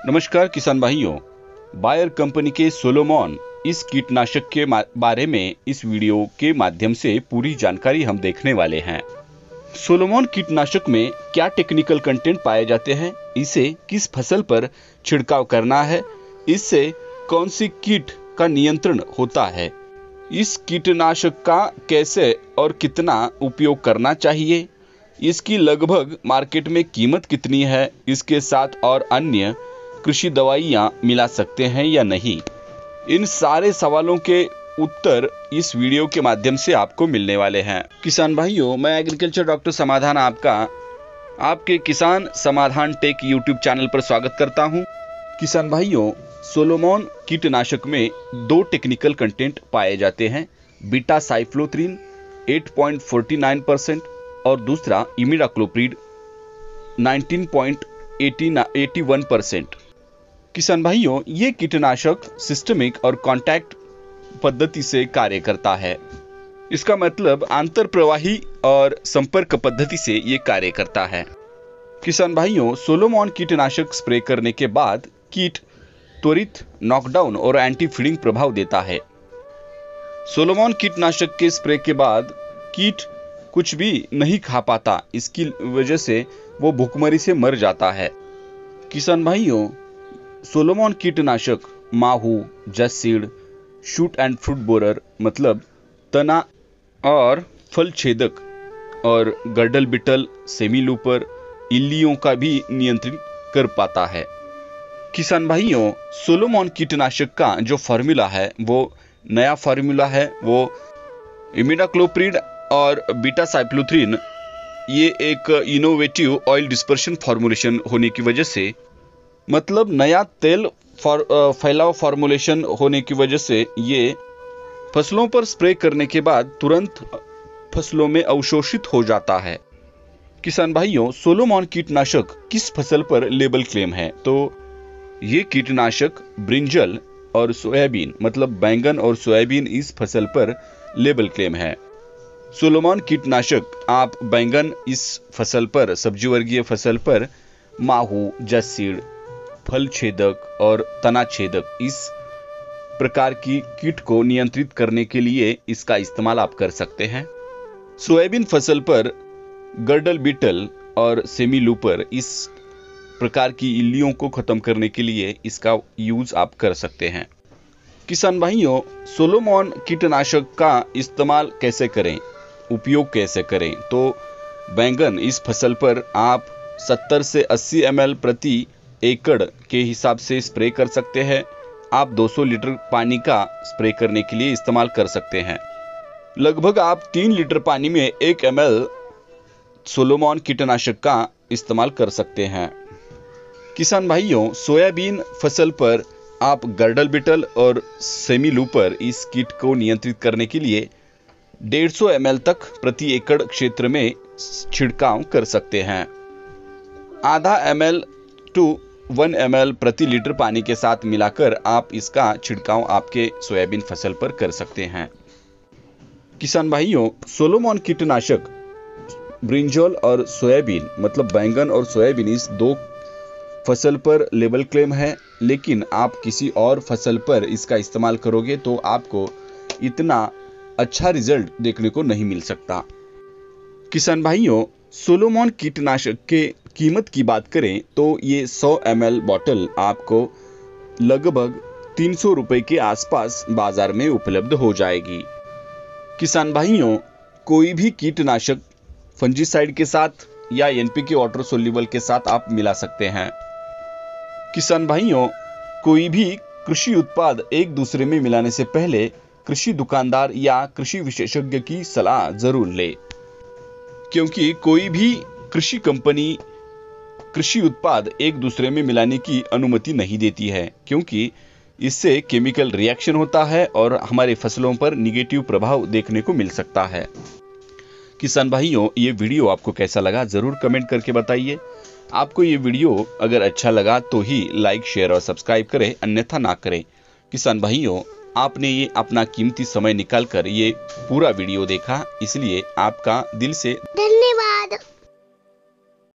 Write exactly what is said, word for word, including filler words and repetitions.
नमस्कार किसान भाइयों, बायर कंपनी के सोलोमॉन इस कीटनाशक के बारे में इस वीडियो के माध्यम से पूरी जानकारी हम देखने वाले हैं। सोलोमॉन कीटनाशक में क्या टेक्निकल कंटेंट पाए जाते हैं, इसे किस फसल पर छिड़काव करना है, इससे कौन सी कीट का नियंत्रण होता है, इस कीटनाशक का कैसे और कितना उपयोग करना चाहिए, इसकी लगभग मार्केट में कीमत कितनी है, इसके साथ और अन्य कृषि दवाइयाँ मिला सकते हैं या नहीं, इन सारे सवालों के उत्तर इस वीडियो के माध्यम से आपको मिलने वाले हैं। किसान भाइयों, मैं एग्रीकल्चर डॉक्टर समाधान आपका आपके किसान समाधान टेक यूट्यूब चैनल पर स्वागत करता हूं। किसान भाइयों, सोलोमॉन कीटनाशक में दो टेक्निकल कंटेंट पाए जाते हैं, बीटा साइक्लोथ्रिन आठ पॉइंट फोर नौ परसेंट और दूसरा इमिडाक्लोप्रिड उन्नीस पॉइंट आठ एक परसेंट। किसान भाइयों, ये कीटनाशक सिस्टमिक और कॉन्टैक्ट पद्धति से कार्य करता है। इसका मतलब आंतर प्रवाही और संपर्क पद्धति से ये कार्य करता है। किसान भाइयों, सोलोमॉन कीटनाशक स्प्रे करने के बाद कीट त्वरित नॉकडाउन और एंटी फीडिंग प्रभाव देता है। सोलोमॉन कीटनाशक के स्प्रे के बाद कीट कुछ भी नहीं खा पाता, इसकी वजह से वो भूखमरी से मर जाता है। किसान भाइयों, सोलोमॉन कीटनाशक माहू, jassid, shoot and fruit borer मतलब तना और फल छेदक और गर्डल बिटल, सेमी लूपर, इल्लियों का भी नियंत्रण कर पाता है। किसान भाइयों, सोलोमॉन कीटनाशक का जो फार्मूला है वो नया फार्मूला है, वो इमिडाक्लोप्रिड और बीटा साइक्लोथ्रिन, ये एक इनोवेटिव ऑयल डिस्पर्शन फॉर्मुलेशन होने की वजह से, मतलब नया तेल फैलाव फॉर्मुलेशन होने की वजह से ये फसलों पर स्प्रे करने के बाद तुरंत फसलों में अवशोषित हो जाता है। किसान भाइयों, सोलोमॉन कीटनाशक किस फसल पर लेबल क्लेम है? तो ये कीटनाशक ब्रिंजल और सोयाबीन मतलब बैंगन और सोयाबीन इस फसल पर लेबल क्लेम है। सोलोमॉन कीटनाशक आप बैंगन इस फसल पर, सब्जी वर्गीय फसल पर माहू, जसीड, फल छेदक और तना छेदक इस प्रकार की कीट को नियंत्रित करने के लिए इसका इस्तेमाल आप कर सकते हैं। सोयाबीन फसल पर गर्डल बीटल और सेमी लूपर इस प्रकार की इल्लियों को खत्म करने के लिए इसका यूज आप कर सकते हैं। किसान भाइयों, सोलोमॉन कीटनाशक का इस्तेमाल कैसे करें, उपयोग कैसे करें? तो बैंगन इस फसल पर आप सत्तर से अस्सी एम एल प्रति एकड़ के हिसाब से स्प्रे कर सकते हैं। आप दो सौ लीटर पानी का स्प्रे करने के लिए इस्तेमाल कर सकते हैं। लगभग आप तीन लीटर पानी में एक एम एल सोलोमॉन कीटनाशक का इस्तेमाल कर सकते हैं। किसान भाइयों, सोयाबीन फसल पर आप गर्डल बिटल और सेमी लूपर इस कीट को नियंत्रित करने के लिए डेढ़ सौ एम एल तक प्रति एकड़ क्षेत्र में छिड़काव कर सकते हैं। आधा M L two one M L प्रति लीटर पानी के साथ मिलाकर आप इसका छिड़काव आपके सोयाबीन फसल पर कर सकते हैं। किसान भाइयों, सोलोमॉन कीटनाशक ब्रिंजल और सोयाबीन मतलब बैंगन और सोयाबीन इस दो फसल पर लेबल क्लेम है, लेकिन आप किसी और फसल पर इसका इस्तेमाल करोगे तो आपको इतना अच्छा रिजल्ट देखने को नहीं मिल सकता। किसान भाइयों, सोलोमॉन कीटनाशक के कीमत की बात करें तो ये सौ एम एल बॉटल आपको लगभग तीन सौ रुपए के आसपास बाजार में उपलब्ध हो जाएगी। किसान भाइयों, कोई भी कीटनाशक फंजीसाइड के साथ या N P K water soluble के साथ आप मिला सकते हैं। किसान भाइयों, कोई भी कृषि उत्पाद एक दूसरे में मिलाने से पहले कृषि दुकानदार या कृषि विशेषज्ञ की सलाह जरूर ले, क्योंकि कोई भी कृषि कंपनी कृषि उत्पाद एक दूसरे में मिलाने की अनुमति नहीं देती है, क्योंकि इससे केमिकल रिएक्शन होता है और हमारे फसलों पर निगेटिव प्रभाव देखने को मिल सकता है। किसान भाइयों, ये वीडियो आपको कैसा लगा जरूर कमेंट करके बताइए। आपको ये वीडियो अगर अच्छा लगा तो ही लाइक, शेयर और सब्सक्राइब करें, अन्यथा ना करें। किसान भाइयों, आपने ये अपना कीमती समय निकालकर ये पूरा वीडियो देखा, इसलिए आपका दिल से